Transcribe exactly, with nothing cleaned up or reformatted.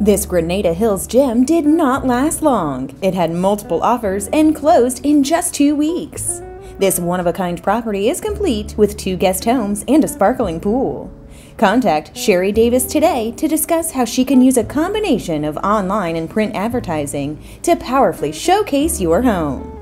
This Granada Hills Gem did not last long. It had multiple offers and closed in just two weeks. This one-of-a-kind property is complete with two guest homes and a sparkling pool. Contact Sheri Davis today to discuss how she can use a combination of online and print advertising to powerfully showcase your home.